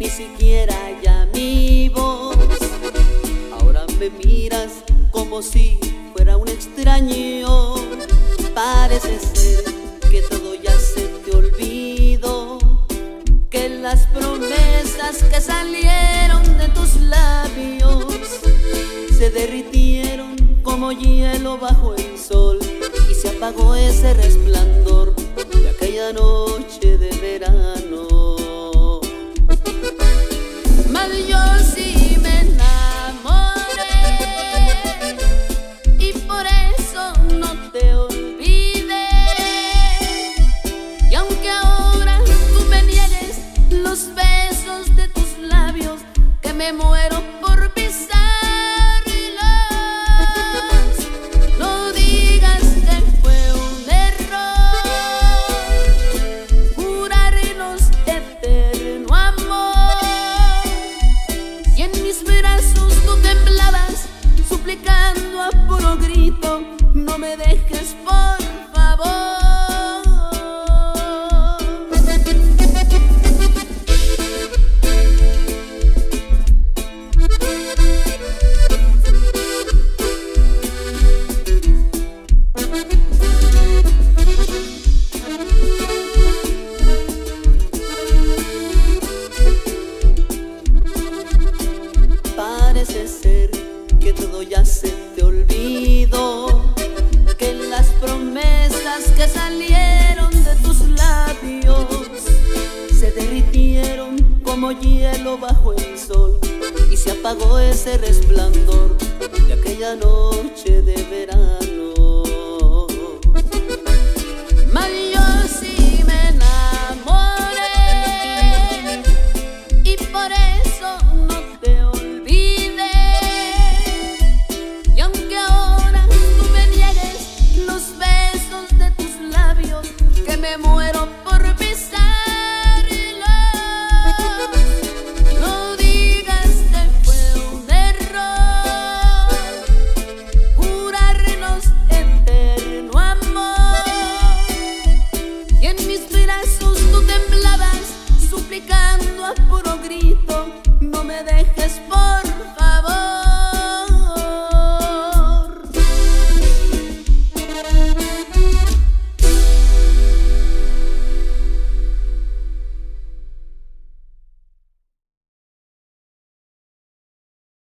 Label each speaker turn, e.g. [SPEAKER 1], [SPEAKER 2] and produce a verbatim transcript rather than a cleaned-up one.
[SPEAKER 1] ni siquiera ya mi voz. Ahora me miras como si fuera un extraño. Parece ser que todo ya se te olvidó, que las promesas que salieron de tus labios se derritieron como hielo bajo el sol, y se apagó ese resplandor de aquella noche de verano. Mas yo sí me enamoré, y por eso no te olvidé. Y aunque ahora tú me niegues los besos de tus labios, que me muero por pisar, suplicando a puro grito, no me dejes, por favor. Parece ser que todo ya se te olvidó, que las promesas que salieron de tus labios se derritieron como hielo bajo el sol, y se apagó ese resplandor de aquella noche de verano. Mas yo sí me enamoré, y por eso no te olvidé. Y aunque ahora tú me niegues los besos de tus labios, que me muero por besarlos, no digas que fue un error jurarnos eterno amor. Y en mis brazos tú temblabas, suplicando a puro